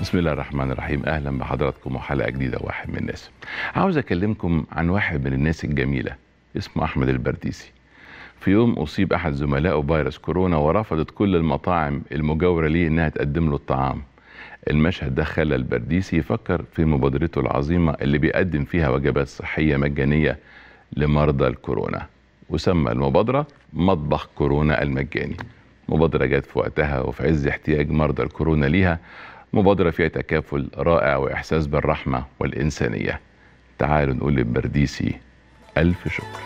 بسم الله الرحمن الرحيم. اهلا بحضراتكم وحلقه جديده واحد من الناس. عاوز اكلمكم عن واحد من الناس الجميله اسمه احمد البرديسي. في يوم اصيب احد زملائه بفيروس كورونا ورفضت كل المطاعم المجاوره ليه انها تقدم له الطعام. المشهد ده خلى البرديسي يفكر في مبادرته العظيمه اللي بيقدم فيها وجبات صحيه مجانيه لمرضى الكورونا، وسمى المبادره مطبخ كورونا المجاني. مبادره جت في وقتها وفي عز احتياج مرضى الكورونا ليها، مبادرة فيها تكافل رائع وإحساس بالرحمة والإنسانية. تعالوا نقول للبرديسي ألف شكر.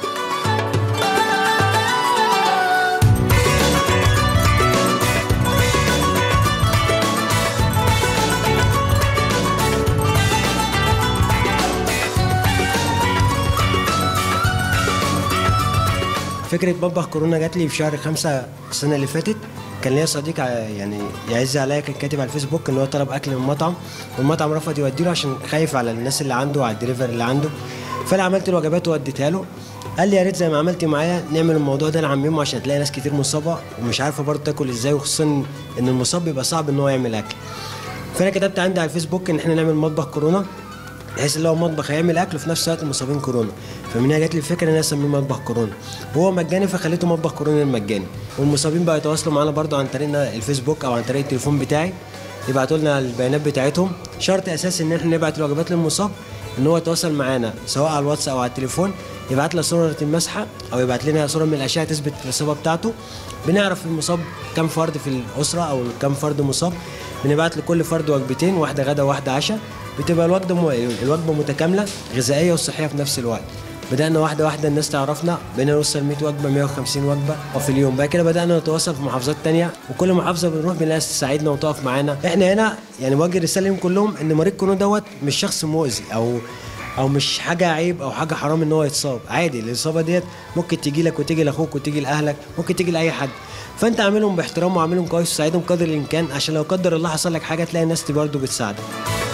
فكرة مطبخ كورونا جات لي في شهر 5 السنة اللي فاتت. كان ليا صديق يعني يعز عليا، كان كاتب على الفيسبوك ان هو طلب اكل من مطعم والمطعم رفض يوديه له عشان خايف على الناس اللي عنده وعلى الدليفري اللي عنده. فانا عملت الوجبات ووديتها له. قال لي يا ريت زي ما عملتي معايا نعمل الموضوع ده نعممه عشان تلاقي ناس كتير مصابه ومش عارفه برضه تاكل ازاي، وخصوصا ان المصاب بيبقى صعب ان هو يعمل اكل. فانا كتبت عندي على الفيسبوك ان احنا نعمل مطبخ كورونا، بحيث اللي هو مطبخ هيعمل اكل وفي نفس الوقت المصابين كورونا. فمن هنا جات لي الفكره ان انا اسميه مطبخ كورونا، وهو مجاني فخليته مطبخ كورونا المجاني. والمصابين بقى يتواصلوا معانا برضو عن طريق الفيسبوك او عن طريق التليفون بتاعي، يبعتوا لنا البيانات بتاعتهم. شرط اساسي ان احنا نبعت الوجبات للمصاب ان هو يتواصل معانا سواء على الواتس او على التليفون، يبعت لنا صوره المسحه او يبعت لنا صوره من الاشعه تثبت الاصابه بتاعته. بنعرف المصاب كم فرد في الاسره او كم فرد مصاب، بنبعت لكل فرد وجبتين، واحده غدا وواحده عشاء. بتبقى الوجبه متكامله غذائيه وصحيه في نفس الوقت. بدأنا واحدة واحدة الناس تعرفنا، بقينا نوصل 100 وجبة 150 وجبة في اليوم. بعد كده بدأنا نتواصل في محافظات تانية، وكل محافظة بنروح بنلاقي ناس تساعدنا وتقف معانا. احنا هنا يعني بوجه رسالة لهم كلهم ان مريض كورونا دوت مش شخص مؤذي او مش حاجة عيب او حاجة حرام ان هو يتصاب. عادي، الإصابة ديت ممكن تيجي لك وتيجي لأخوك وتيجي لأهلك، ممكن تيجي لأي حد. فأنت عاملهم باحترام وعاملهم كويس وساعدهم قدر الإمكان، عشان لو قدر الله حصل لك حاجة تلاقي الناس برضه بتساعدك.